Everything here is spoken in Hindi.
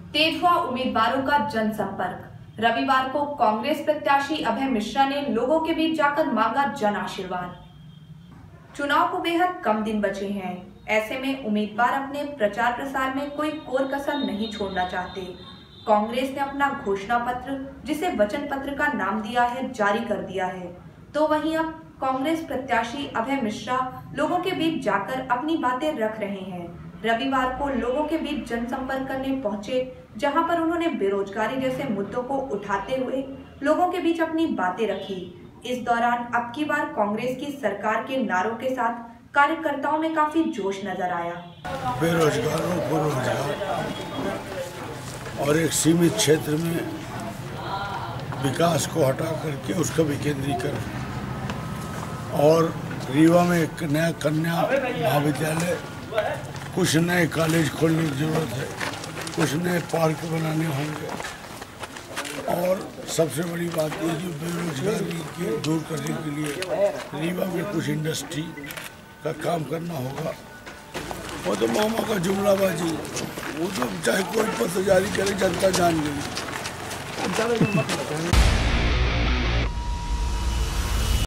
तेज हुआ उम्मीदवारों का जनसंपर्क। रविवार को कांग्रेस प्रत्याशी अभय मिश्रा ने लोगों के बीच जाकर मांगा जन आशीर्वाद। चुनाव को बेहद कम दिन बचे हैं, ऐसे में उम्मीदवार अपने प्रचार प्रसार में कोई कोर कसर नहीं छोड़ना चाहते। कांग्रेस ने अपना घोषणा पत्र, जिसे वचन पत्र का नाम दिया है, जारी कर दिया है। तो वहीं अब कांग्रेस प्रत्याशी अभय मिश्रा लोगों के बीच जाकर अपनी बातें रख रहे हैं। रविवार को लोगों के बीच जनसंपर्क करने पहुंचे, जहां पर उन्होंने बेरोजगारी जैसे मुद्दों को उठाते हुए लोगों के बीच अपनी बातें रखी। इस दौरान अब की बार कांग्रेस की सरकार के नारों के साथ कार्यकर्ताओं में काफी जोश नजर आया। बेरोजगारों को रोजगार और एक सीमित क्षेत्र में विकास को हटा करके उसका विकेंद्रीकरण, और रीवा में एक नया कन्या महाविद्यालय, कुछ नए कॉलेज खोलने की जरूरत है, कुछ नए पार्क बनाने होंगे, और सबसे बड़ी बात ये जो बेरोजगारी के दूर करने के लिए रीवा में कुछ इंडस्ट्री का काम करना होगा। वो तो मामा का जुमलाबाजी, वो तो चाहे कोई पत्र जारी करे जनता जान गई।